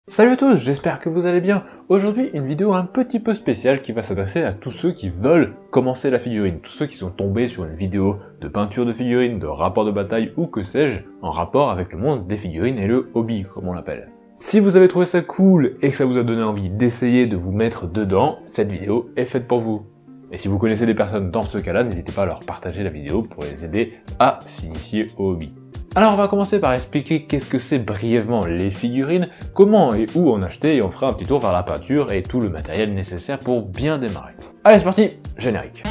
Salut à tous, j'espère que vous allez bien. Aujourd'hui, une vidéo un petit peu spéciale qui va s'adresser à tous ceux qui veulent commencer la figurine, tous ceux qui sont tombés sur une vidéo de peinture de figurines, de rapport de bataille ou que sais-je, en rapport avec le monde des figurines et le hobby, comme on l'appelle. Si vous avez trouvé ça cool et que ça vous a donné envie d'essayer de vous mettre dedans, cette vidéo est faite pour vous. Et si vous connaissez des personnes dans ce cas-là, n'hésitez pas à leur partager la vidéo pour les aider à s'initier au hobby. Alors on va commencer par expliquer qu'est-ce que c'est brièvement les figurines, comment et où en acheter, et on fera un petit tour vers la peinture et tout le matériel nécessaire pour bien démarrer. Allez c'est parti, générique.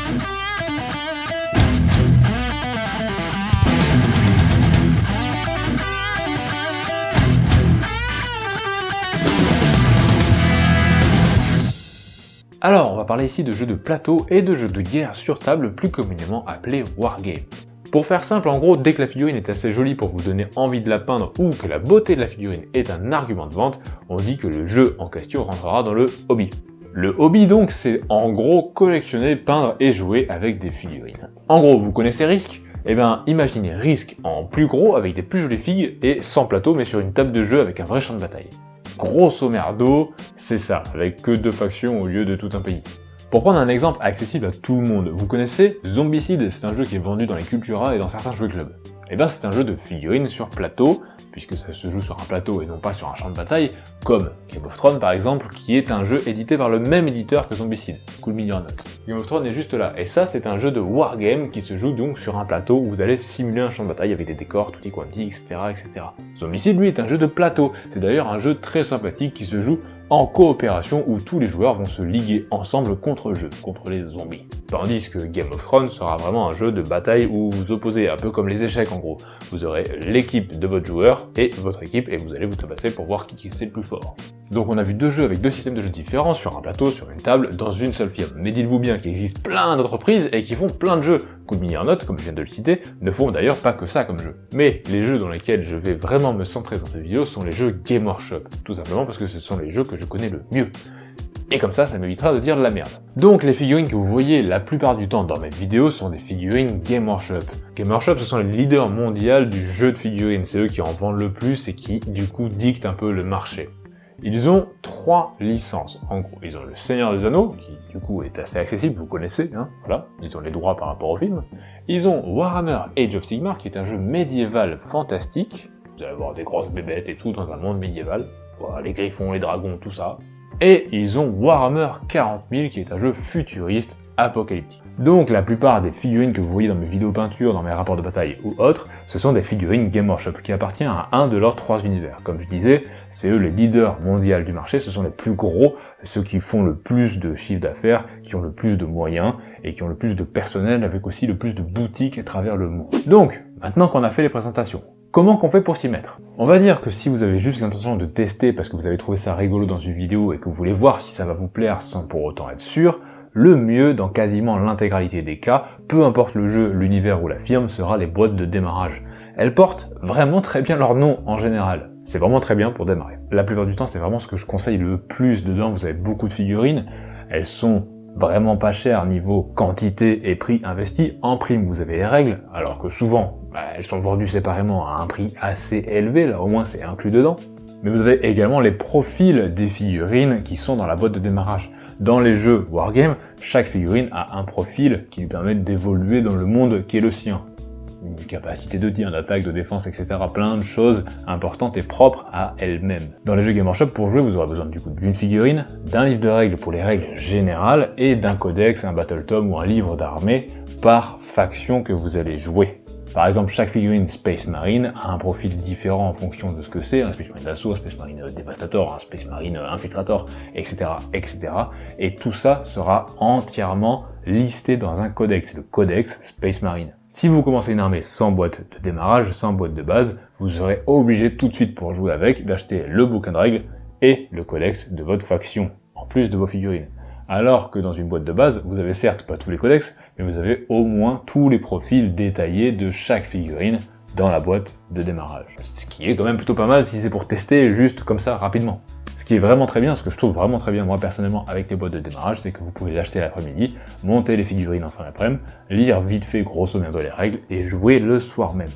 Alors on va parler ici de jeux de plateau et de jeux de guerre sur table, plus communément appelés wargames. Pour faire simple, en gros, dès que la figurine est assez jolie pour vous donner envie de la peindre ou que la beauté de la figurine est un argument de vente, on dit que le jeu en question rentrera dans le hobby. Le hobby donc, c'est en gros collectionner, peindre et jouer avec des figurines. En gros, vous connaissez Risk ? Eh bien, imaginez Risk en plus gros avec des plus jolies figues et sans plateau mais sur une table de jeu avec un vrai champ de bataille. Grosso merdo, c'est ça, avec que 2 factions au lieu de tout un pays. Pour prendre un exemple accessible à tout le monde, vous connaissez Zombicide, c'est un jeu qui est vendu dans les Cultura et dans certains jeux clubs. Et bien c'est un jeu de figurines sur plateau, puisque ça se joue sur un plateau et non pas sur un champ de bataille, comme Game of Thrones par exemple, qui est un jeu édité par le même éditeur que Zombicide, Cool Mini or Not. Game of Thrones est juste là, et ça c'est un jeu de wargame qui se joue donc sur un plateau où vous allez simuler un champ de bataille avec des décors tutti quanti, etc. etc. Zombicide lui est un jeu de plateau, c'est d'ailleurs un jeu très sympathique qui se joue en coopération où tous les joueurs vont se liguer ensemble contre les zombies. Tandis que Game of Thrones sera vraiment un jeu de bataille où vous vous opposez, un peu comme les échecs en gros. Vous aurez l'équipe de votre joueur et votre équipe et vous allez vous tabasser pour voir qui c'est le plus fort. Donc on a vu 2 jeux avec 2 systèmes de jeu différents sur un plateau, sur une table, dans une seule firme. Mais dites-vous bien qu'il existe plein d'entreprises et qui font plein de jeux. Cool Mini or Not, comme je viens de le citer, ne font d'ailleurs pas que ça comme jeu. Mais les jeux dans lesquels je vais vraiment me centrer dans cette vidéo sont les jeux Game Workshop. Tout simplement parce que ce sont les jeux que je connais le mieux. Et comme ça m'évitera de dire de la merde. Donc les figurines que vous voyez la plupart du temps dans mes vidéos sont des figurines Game Workshop. Game Workshop, ce sont les leaders mondiaux du jeu de figurines. C'est eux qui en vendent le plus et qui, du coup, dictent un peu le marché. Ils ont 3 licences, en gros. Ils ont le Seigneur des Anneaux, qui du coup est assez accessible, vous connaissez, hein, voilà. Ils ont les droits par rapport au film. Ils ont Warhammer Age of Sigmar, qui est un jeu médiéval fantastique. Vous allez avoir des grosses bébêtes et tout dans un monde médiéval. Voilà, les griffons, les dragons, tout ça. Et ils ont Warhammer 40 000, qui est un jeu futuriste, apocalyptique. Donc la plupart des figurines que vous voyez dans mes vidéos peinture, dans mes rapports de bataille ou autres, ce sont des figurines Game Workshop qui appartiennent à un de leurs 3 univers. Comme je disais, c'est eux les leaders mondiaux du marché, ce sont les plus gros, ceux qui font le plus de chiffre d'affaires, qui ont le plus de moyens et qui ont le plus de personnel avec aussi le plus de boutiques à travers le monde. Donc, maintenant qu'on a fait les présentations, comment qu'on fait pour s'y mettre? On va dire que si vous avez juste l'intention de tester parce que vous avez trouvé ça rigolo dans une vidéo et que vous voulez voir si ça va vous plaire sans pour autant être sûr, le mieux dans quasiment l'intégralité des cas, peu importe le jeu, l'univers ou la firme, sera les boîtes de démarrage. Elles portent vraiment très bien leur nom en général. C'est vraiment très bien pour démarrer. La plupart du temps, c'est vraiment ce que je conseille le plus dedans. Vous avez beaucoup de figurines, elles sont vraiment pas chères niveau quantité et prix investi. En prime, vous avez les règles, alors que souvent, elles sont vendues séparément à un prix assez élevé, là au moins c'est inclus dedans. Mais vous avez également les profils des figurines qui sont dans la boîte de démarrage. Dans les jeux Wargame, chaque figurine a un profil qui lui permet d'évoluer dans le monde qui est le sien. Une capacité de tir, d'attaque, de défense, etc. Plein de choses importantes et propres à elle-même. Dans les jeux Game Workshop, pour jouer, vous aurez besoin du coup d'une figurine, d'un livre de règles pour les règles générales et d'un codex, un battle tome ou un livre d'armée par faction que vous allez jouer. Par exemple, chaque figurine Space Marine a un profil différent en fonction de ce que c'est, un Space Marine d'assaut, un Space Marine Devastator, un Space Marine Infiltrator, etc., etc. Et tout ça sera entièrement listé dans un codex, le codex Space Marine. Si vous commencez une armée sans boîte de démarrage, sans boîte de base, vous serez obligé tout de suite pour jouer avec d'acheter le bouquin de règles et le codex de votre faction, en plus de vos figurines. Alors que dans une boîte de base, vous avez certes pas tous les codex, mais vous avez au moins tous les profils détaillés de chaque figurine dans la boîte de démarrage. Ce qui est quand même plutôt pas mal si c'est pour tester juste comme ça rapidement. Ce qui est vraiment très bien, ce que je trouve vraiment très bien moi personnellement avec les boîtes de démarrage, c'est que vous pouvez l'acheter l'après-midi, monter les figurines en fin d'après-midi, lire vite fait grosso modo les règles et jouer le soir même.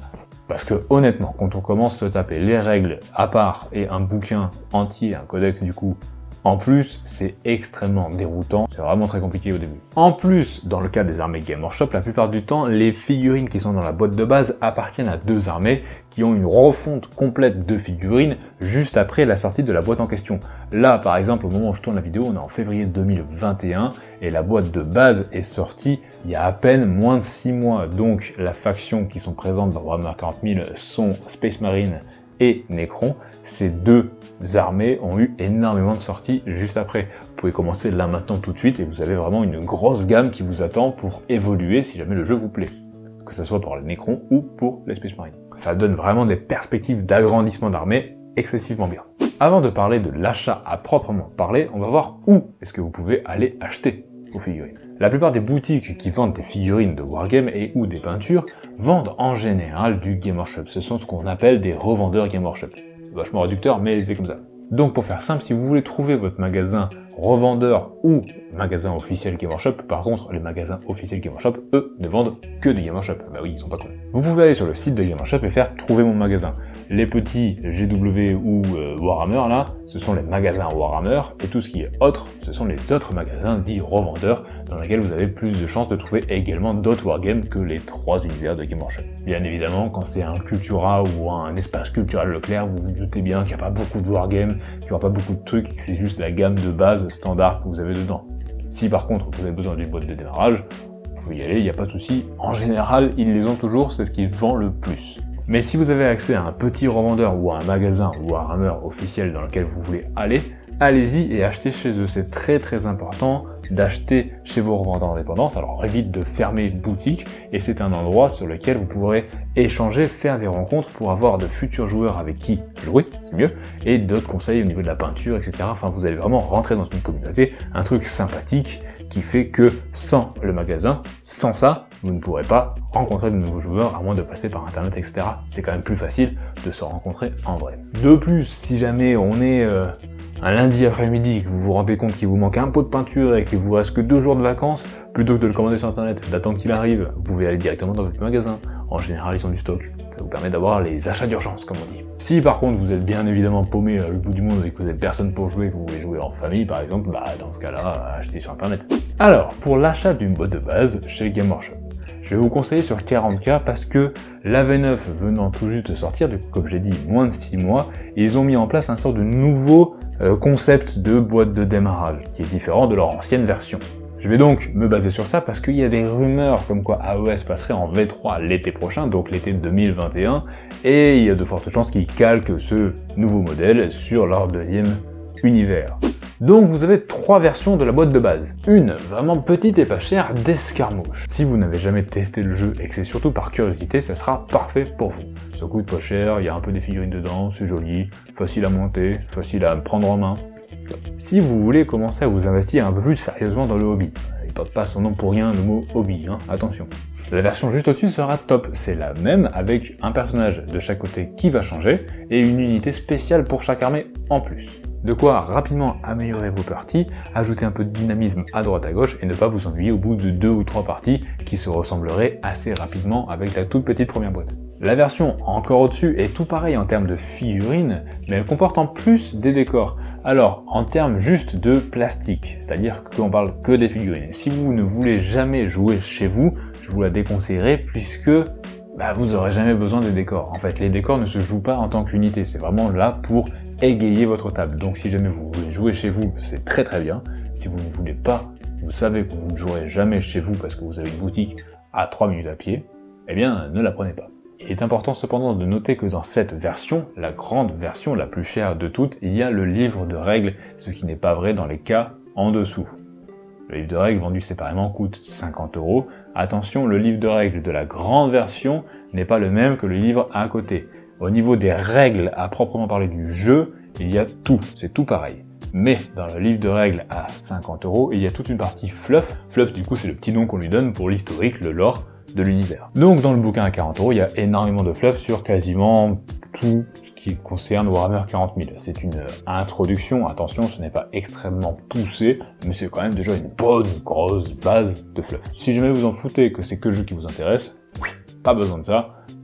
Parce que honnêtement, quand on commence à se taper les règles à part et un bouquin entier, un codex du coup, en plus, c'est extrêmement déroutant, c'est vraiment très compliqué au début. En plus, dans le cas des armées Game Workshop, la plupart du temps, les figurines qui sont dans la boîte de base appartiennent à deux armées qui ont une refonte complète de figurines juste après la sortie de la boîte en question. Là, par exemple, au moment où je tourne la vidéo, on est en février 2021 et la boîte de base est sortie il y a à peine moins de 6 mois. Donc, la faction qui sont présentes dans Warhammer 40 000 sont Space Marine et Necron. Ces deux armées ont eu énormément de sorties juste après. Vous pouvez commencer là maintenant tout de suite et vous avez vraiment une grosse gamme qui vous attend pour évoluer si jamais le jeu vous plaît. Que ce soit pour les Necron ou pour les Space Marine. Ça donne vraiment des perspectives d'agrandissement d'armée excessivement bien. Avant de parler de l'achat à proprement parler, on va voir où est-ce que vous pouvez aller acheter vos figurines. La plupart des boutiques qui vendent des figurines de Wargame et ou des peintures vendent en général du Game Workshop. Ce sont ce qu'on appelle des revendeurs Game Workshop. C'est vachement réducteur, mais c'est comme ça. Donc pour faire simple, si vous voulez trouver votre magasin revendeur ou magasin officiel Game Workshop, par contre, les magasins officiels Game Workshop, eux, ne vendent que des Game Workshop. Bah oui, ils sont pas cons. Vous pouvez aller sur le site de Game Workshop et faire trouver mon magasin. Les petits GW ou Warhammer, là, ce sont les magasins Warhammer, et tout ce qui est autre, ce sont les autres magasins dits revendeurs, dans lesquels vous avez plus de chances de trouver également d'autres wargames que les 3 univers de Game Workshop. Bien évidemment, quand c'est un Cultura ou un espace culturel Leclerc, vous vous doutez bien qu'il n'y a pas beaucoup de wargames, qu'il n'y aura pas beaucoup de trucs, et que c'est juste la gamme de base standard que vous avez dedans. Si par contre vous avez besoin d'une boîte de démarrage, vous pouvez y aller, il n'y a pas de souci. En général, ils les ont toujours, c'est ce qui vend le plus. Mais si vous avez accès à un petit revendeur ou à un magasin Warhammer officiel dans lequel vous voulez aller, allez-y et achetez chez eux. C'est très très important d'acheter chez vos revendeurs indépendants, ça leur évite de fermer boutique et c'est un endroit sur lequel vous pourrez échanger, faire des rencontres pour avoir de futurs joueurs avec qui jouer, c'est mieux, et d'autres conseils au niveau de la peinture, etc. Enfin, vous allez vraiment rentrer dans une communauté, un truc sympathique qui fait que sans le magasin, sans ça, vous ne pourrez pas rencontrer de nouveaux joueurs à moins de passer par internet, etc. C'est quand même plus facile de se rencontrer en vrai. De plus, si jamais on est un lundi après-midi, que vous vous rendez compte qu'il vous manque un pot de peinture et qu'il vous reste que 2 jours de vacances, plutôt que de le commander sur internet, d'attendre qu'il arrive, vous pouvez aller directement dans votre magasin. En général, ils ont du stock. Ça vous permet d'avoir les achats d'urgence, comme on dit. Si par contre vous êtes bien évidemment paumé à le bout du monde et que vous n'êtes personne pour jouer, que vous voulez jouer en famille par exemple, bah dans ce cas-là, achetez sur internet. Alors, pour l'achat d'une boîte de base chez Game Workshop, je vais vous conseiller sur 40K parce que la V9 venant tout juste de sortir, du coup comme j'ai dit, moins de 6 mois, ils ont mis en place un sort de nouveau concept de boîte de démarrage, qui est différent de leur ancienne version. Je vais donc me baser sur ça parce qu'il y a des rumeurs comme quoi AES passerait en V3 l'été prochain, donc l'été 2021, et il y a de fortes chances qu'ils calquent ce nouveau modèle sur leur deuxième univers. Donc vous avez 3 versions de la boîte de base. Une vraiment petite et pas chère d'escarmouche. Si vous n'avez jamais testé le jeu et que c'est surtout par curiosité, ça sera parfait pour vous. Ça coûte pas cher, il y a un peu des figurines dedans, c'est joli, facile à monter, facile à prendre en main. Si vous voulez commencer à vous investir un peu plus sérieusement dans le hobby, il porte pas son nom pour rien le mot hobby, hein, attention. La version juste au-dessus sera top, c'est la même avec un personnage de chaque côté qui va changer et une unité spéciale pour chaque armée en plus. De quoi rapidement améliorer vos parties, ajouter un peu de dynamisme à droite à gauche et ne pas vous ennuyer au bout de 2 ou 3 parties qui se ressembleraient assez rapidement avec la toute petite première boîte. La version encore au-dessus est tout pareil en termes de figurines, mais elle comporte en plus des décors. Alors, en termes juste de plastique, c'est-à-dire qu'on parle que des figurines, si vous ne voulez jamais jouer chez vous, je vous la déconseillerais puisque vous n'aurez jamais besoin des décors. En fait, les décors ne se jouent pas en tant qu'unité, c'est vraiment là pour égayer votre table. Donc si jamais vous voulez jouer chez vous, c'est très très bien. Si vous ne voulez pas, vous savez que vous ne jouerez jamais chez vous parce que vous avez une boutique à 3 minutes à pied, eh bien ne la prenez pas. Il est important cependant de noter que dans cette version, la grande version, la plus chère de toutes, il y a le livre de règles, ce qui n'est pas vrai dans les cas en dessous. Le livre de règles vendu séparément coûte 50 €. Attention, le livre de règles de la grande version n'est pas le même que le livre à côté. Au niveau des règles à proprement parler du jeu, il y a tout, c'est tout pareil. Mais dans le livre de règles à 50 €, il y a toute une partie fluff. Fluff, du coup, c'est le petit nom qu'on lui donne pour l'historique, le lore de l'univers. Donc dans le bouquin à 40 €, il y a énormément de fluff sur quasiment tout ce qui concerne Warhammer 40 000. C'est une introduction, attention, ce n'est pas extrêmement poussé, mais c'est quand même déjà une bonne grosse base de fluff. Si jamais vous en foutez que c'est que le jeu qui vous intéresse, pas besoin de ça.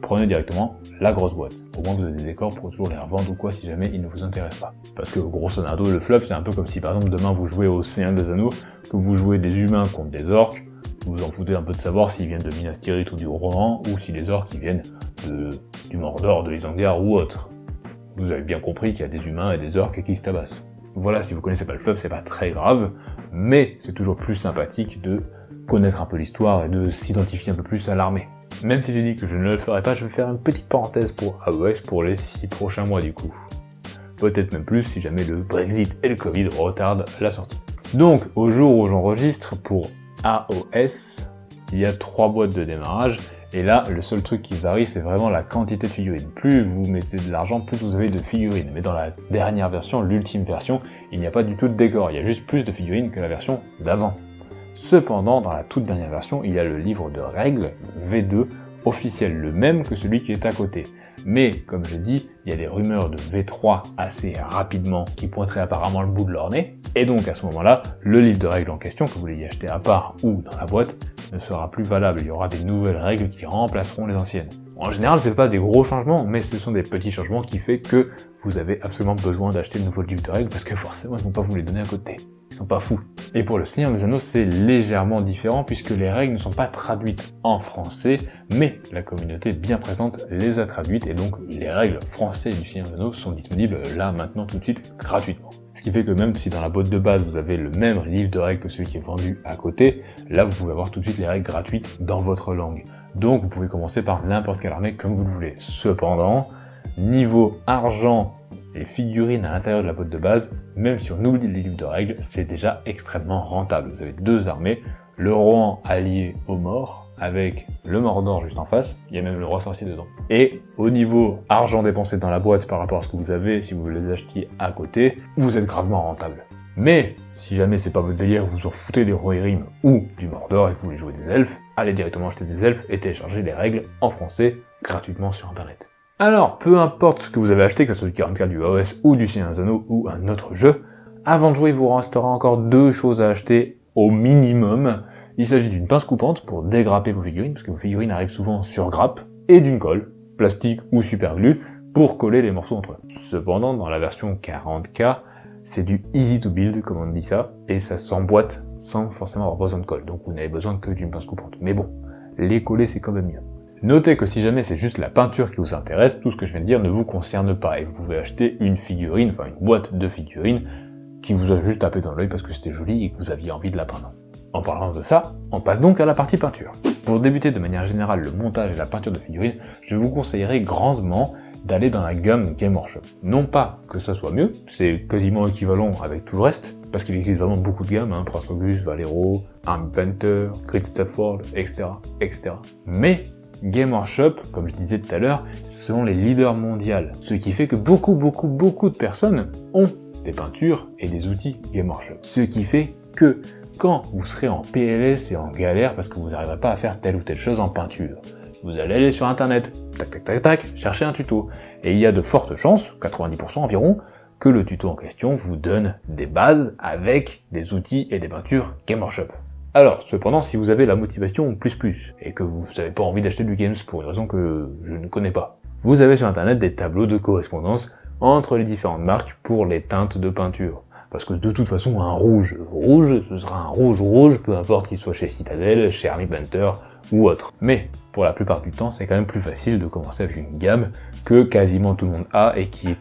prenez directement la grosse boîte. Au moins vous avez des décors pour toujours les revendre ou quoi si jamais ils ne vous intéressent pas. Parce que grosso modo, le fluff c'est un peu comme si par exemple demain vous jouez au Seigneur des Anneaux, que vous jouez des humains contre des orques, vous vous en foutez un peu de savoir s'ils viennent de Minas Tirith ou du Rohan, ou si les orques ils viennent du Mordor, de Isengard ou autre. Vous avez bien compris qu'il y a des humains et des orques qui se tabassent. Voilà, si vous connaissez pas le fluff, c'est pas très grave, mais c'est toujours plus sympathique de connaître un peu l'histoire et de s'identifier un peu plus à l'armée. Même si j'ai dit que je ne le ferai pas, je vais faire une petite parenthèse pour AOS pour les 6 prochains mois du coup. Peut-être même plus si jamais le Brexit et le Covid retardent la sortie. Donc, au jour où j'enregistre pour AOS, il y a 3 boîtes de démarrage, et là, le seul truc qui varie, c'est vraiment la quantité de figurines. Plus vous mettez de l'argent, plus vous avez de figurines. Mais dans la dernière version, l'ultime version, il n'y a pas du tout de décor, il y a juste plus de figurines que la version d'avant. Cependant, dans la toute dernière version, il y a le livre de règles V2 officiel, le même que celui qui est à côté. Mais, comme je dis, il y a des rumeurs de V3 assez rapidement qui pointeraient apparemment le bout de leur nez, et donc à ce moment-là, le livre de règles en question, que vous l'ayez acheté à part ou dans la boîte, ne sera plus valable. Il y aura des nouvelles règles qui remplaceront les anciennes. En général, c'est pas des gros changements, mais ce sont des petits changements qui fait que vous avez absolument besoin d'acheter de nouveaux livres de règles, parce que forcément, ils vont pas vous les donner à côté. Ils sont pas fous. Et pour le Seigneur des Anneaux, c'est légèrement différent puisque les règles ne sont pas traduites en français, mais la communauté bien présente les a traduites et donc les règles françaises du Seigneur des Anneaux sont disponibles là, maintenant, tout de suite, gratuitement. Ce qui fait que même si dans la boîte de base vous avez le même livre de règles que celui qui est vendu à côté, là vous pouvez avoir tout de suite les règles gratuites dans votre langue. Donc vous pouvez commencer par n'importe quelle armée comme vous le voulez. Cependant, niveau argent et figurines à l'intérieur de la boîte de base, même si on oublie les livres de règles, c'est déjà extrêmement rentable. Vous avez 2 armées, le Rohan allié au Mort, avec le Mordor juste en face, il y a même le roi sorcier dedans. Et au niveau argent dépensé dans la boîte par rapport à ce que vous avez, si vous les achetiez à côté, vous êtes gravement rentable. Mais, si jamais c'est pas votre délire, vous en foutez des Rohirrim ou du Mordor et que vous voulez jouer des elfes, allez directement acheter des elfes et télécharger les règles en français gratuitement sur internet. Alors, peu importe ce que vous avez acheté, que ce soit du 44 du AOS ou du Seigneur des Anneaux ou un autre jeu, avant de jouer, il vous restera encore 2 choses à acheter au minimum. Il s'agit d'une pince coupante pour dégrapper vos figurines, parce que vos figurines arrivent souvent sur grappe, et d'une colle, plastique ou superglue, pour coller les morceaux entre eux. Cependant, dans la version 40K, c'est du easy to build, comme on dit ça, et ça s'emboîte sans forcément avoir besoin de colle, donc vous n'avez besoin que d'une pince coupante. Mais bon, les coller c'est quand même mieux. Notez que si jamais c'est juste la peinture qui vous intéresse, tout ce que je viens de dire ne vous concerne pas, et vous pouvez acheter une figurine, enfin une boîte de figurines, qui vous a juste tapé dans l'œil parce que c'était joli et que vous aviez envie de la peindre. En parlant de ça, on passe donc à la partie peinture. Pour débuter de manière générale le montage et la peinture de figurines, je vous conseillerais grandement d'aller dans la gamme Game Workshop. Non pas que ça soit mieux, c'est quasiment équivalent avec tout le reste, parce qu'il existe vraiment beaucoup de gammes, hein, Prince Auguste, Valero, Army Painter, Great Stafford, etc., etc. Mais Game Workshop, comme je disais tout à l'heure, sont les leaders mondiaux, ce qui fait que beaucoup de personnes ont des peintures et des outils Game Workshop. Ce qui fait que quand vous serez en PLS et en galère parce que vous n'arriverez pas à faire telle ou telle chose en peinture, vous allez aller sur internet, tac, chercher un tuto. Et il y a de fortes chances, 90% environ, que le tuto en question vous donne des bases avec des outils et des peintures Game Workshop. Alors, cependant, si vous avez la motivation plus, et que vous n'avez pas envie d'acheter du Games pour une raison que je ne connais pas, vous avez sur internet des tableaux de correspondance entre les différentes marques pour les teintes de peinture. Parce que de toute façon, un rouge, ce sera un rouge, peu importe qu'il soit chez Citadel, chez Army Painter ou autre. Mais, pour la plupart du temps, c'est quand même plus facile de commencer avec une gamme que quasiment tout le monde a et qui est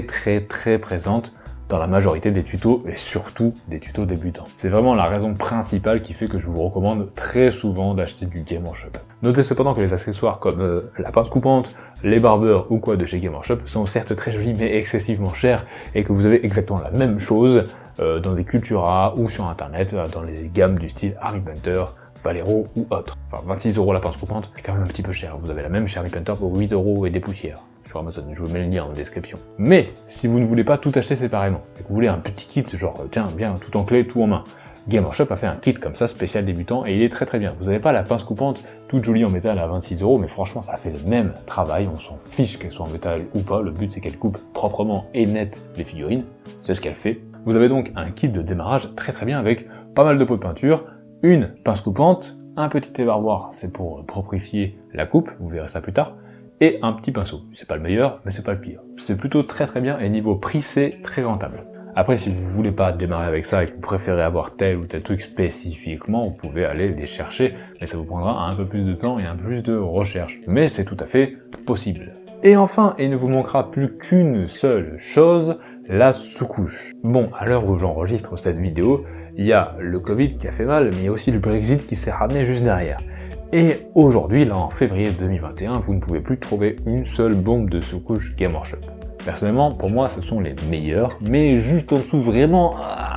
très présente dans la majorité des tutos et surtout des tutos débutants. C'est vraiment la raison principale qui fait que je vous recommande très souvent d'acheter du Game Workshop. Notez cependant que les accessoires comme la pince coupante, les barbeurs ou quoi de chez Game Workshop sont certes très jolis mais excessivement chers et que vous avez exactement la même chose dans des Cultura ou sur internet dans les gammes du style Army Painter, Valero ou autre. Enfin 26 € la pince coupante, c'est quand même un petit peu cher. Vous avez la même chez Army Painter pour 8 € et des poussières sur Amazon, je vous mets le lien en description. Mais si vous ne voulez pas tout acheter séparément, et que vous voulez un petit kit genre tiens bien tout en clé, tout en main, Game Workshop a fait un kit comme ça spécial débutant et il est très bien. Vous n'avez pas la pince coupante toute jolie en métal à 26 €, mais franchement ça fait le même travail, on s'en fiche qu'elle soit en métal ou pas, le but c'est qu'elle coupe proprement et net les figurines, c'est ce qu'elle fait. Vous avez donc un kit de démarrage très bien avec pas mal de pots de peinture, une pince coupante, un petit ébarboir, c'est pour proprifier la coupe, vous verrez ça plus tard, et un petit pinceau. C'est pas le meilleur, mais c'est pas le pire. C'est plutôt très bien et niveau prix, c'est très rentable. Après, si vous voulez pas démarrer avec ça et que vous préférez avoir tel ou tel truc spécifiquement, vous pouvez aller les chercher, mais ça vous prendra un peu plus de temps et un peu plus de recherche. Mais c'est tout à fait possible. Et enfin, il ne vous manquera plus qu'une seule chose, la sous-couche. Bon, à l'heure où j'enregistre cette vidéo, il y a le Covid qui a fait mal, mais il y a aussi le Brexit qui s'est ramené juste derrière. Et aujourd'hui, là en février 2021, vous ne pouvez plus trouver une seule bombe de sous-couche Game Workshop. Personnellement, pour moi, ce sont les meilleurs, mais juste en dessous, vraiment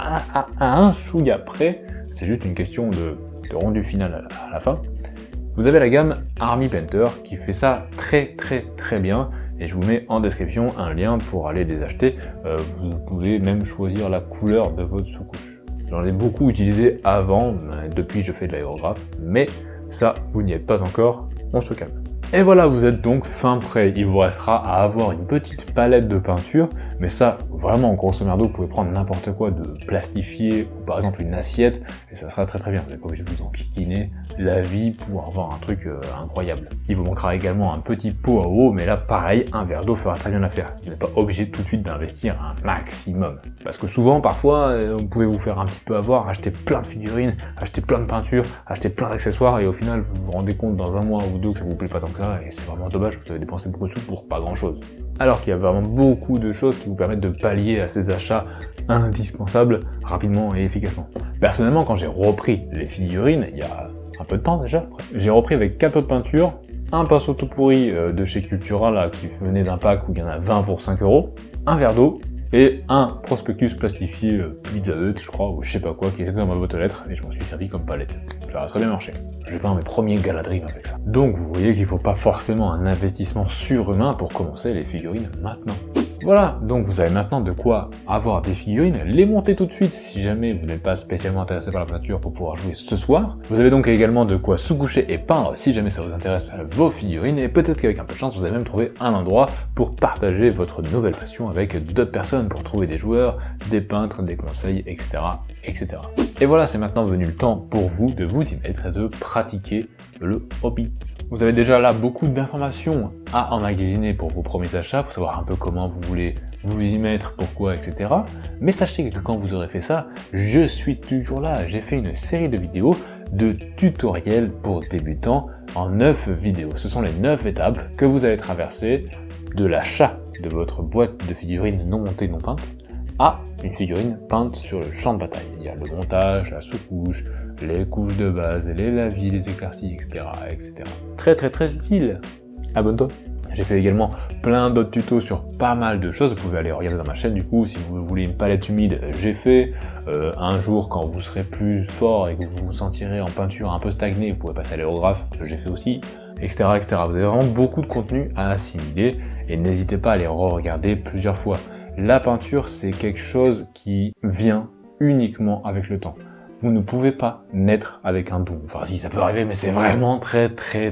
à un chouïa près, c'est juste une question de rendu final à la fin. Vous avez la gamme Army Painter qui fait ça très bien, et je vous mets en description un lien pour aller les acheter. Vous pouvez même choisir la couleur de votre sous-couche. J'en ai beaucoup utilisé avant, depuis je fais de l'aérographe, mais ça, vous n'y êtes pas encore, on se calme. Et voilà, vous êtes donc fin prêt. Il vous restera à avoir une petite palette de peinture, mais ça, vraiment, grosso merdo, vous pouvez prendre n'importe quoi de plastifié, ou par exemple une assiette, et ça sera très bien. Vous n'êtes pas obligé de vous enquiquiner la vie pour avoir un truc incroyable. Il vous manquera également un petit pot à eau, mais là, pareil, un verre d'eau fera très bien l'affaire. Vous n'êtes pas obligé tout de suite d'investir un maximum. Parce que souvent, parfois, vous pouvez vous faire un petit peu avoir, acheter plein de figurines, acheter plein de peintures, acheter plein d'accessoires, et au final, vous vous rendez compte dans un mois ou deux que ça vous plaît pas tant que ça, et c'est vraiment dommage, vous avez dépensé beaucoup de sous pour pas grand chose. Alors qu'il y a vraiment beaucoup de choses qui vous permettent de pallier à ces achats indispensables rapidement et efficacement. Personnellement, quand j'ai repris les figurines, il y a un peu de temps déjà, j'ai repris avec 4 pots de peinture, un pinceau tout pourri de chez Cultura là, qui venait d'un pack où il y en a 20 pour 5 €, un verre d'eau, et un prospectus plastifié Pizza Hut, je crois, ou je sais pas quoi, qui était dans ma boîte aux lettres, et je m'en suis servi comme palette. Ça a très bien marché. J'ai fait un de mes premiers Galadriel avec ça. Donc vous voyez qu'il faut pas forcément un investissement surhumain pour commencer les figurines maintenant. Voilà, donc vous avez maintenant de quoi avoir des figurines, les monter tout de suite si jamais vous n'êtes pas spécialement intéressé par la peinture pour pouvoir jouer ce soir. Vous avez donc également de quoi sous-coucher et peindre si jamais ça vous intéresse vos figurines, et peut-être qu'avec un peu de chance vous allez même trouver un endroit pour partager votre nouvelle passion avec d'autres personnes, pour trouver des joueurs, des peintres, des conseils, etc. etc. Et voilà, c'est maintenant venu le temps pour vous de vous y mettre et de pratiquer le hobby. Vous avez déjà là beaucoup d'informations à emmagasiner pour vos premiers achats, pour savoir un peu comment vous voulez vous y mettre, pourquoi, etc. Mais sachez que quand vous aurez fait ça, je suis toujours là. J'ai fait une série de vidéos de tutoriels pour débutants en 9 vidéos. Ce sont les 9 étapes que vous allez traverser de l'achat de votre boîte de figurines non montée, non peinte, à une figurine peinte sur le champ de bataille. Il y a le montage, la sous-couche, les couches de base, les lavis, les éclaircies, etc. etc. Très utile. Abonne-toi. J'ai fait également plein d'autres tutos sur pas mal de choses, vous pouvez aller regarder dans ma chaîne du coup, si vous voulez une palette humide, j'ai fait. Un jour quand vous serez plus fort et que vous vous sentirez en peinture un peu stagné, vous pourrez passer à l'aérographe, j'ai fait aussi, etc. etc. Vous avez vraiment beaucoup de contenu à assimiler et n'hésitez pas à les re-regarder plusieurs fois. La peinture, c'est quelque chose qui vient uniquement avec le temps. Vous ne pouvez pas naître avec un don. Enfin si, ça peut arriver, mais c'est vraiment très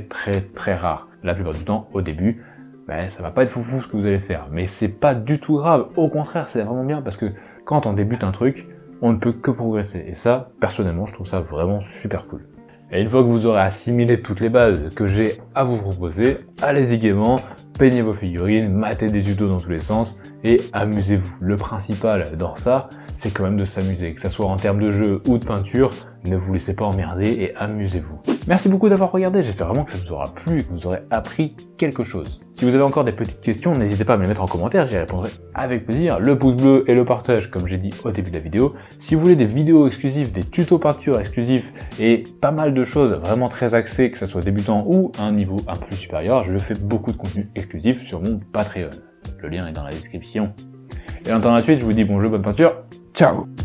rare. La plupart du temps, au début, ça va pas être foufou ce que vous allez faire. Mais c'est pas du tout grave. Au contraire, c'est vraiment bien parce que quand on débute un truc, on ne peut que progresser. Et ça, personnellement, je trouve ça vraiment super cool. Et une fois que vous aurez assimilé toutes les bases que j'ai à vous proposer, allez-y gaiement, peignez vos figurines, matez des tutos dans tous les sens et amusez-vous. Le principal dans ça, c'est quand même de s'amuser, que ce soit en termes de jeu ou de peinture, ne vous laissez pas emmerder et amusez-vous. Merci beaucoup d'avoir regardé, j'espère vraiment que ça vous aura plu et que vous aurez appris quelque chose. Si vous avez encore des petites questions, n'hésitez pas à me les mettre en commentaire, j'y répondrai avec plaisir. Le pouce bleu et le partage, comme j'ai dit au début de la vidéo. Si vous voulez des vidéos exclusives, des tutos peinture exclusifs et pas mal de choses vraiment très axées, que ce soit débutant ou à un niveau un peu plus supérieur, je fais beaucoup de contenu exclusif sur mon Patreon. Le lien est dans la description. Et en attendant la suite, je vous dis bon jeu, bonne peinture, ciao!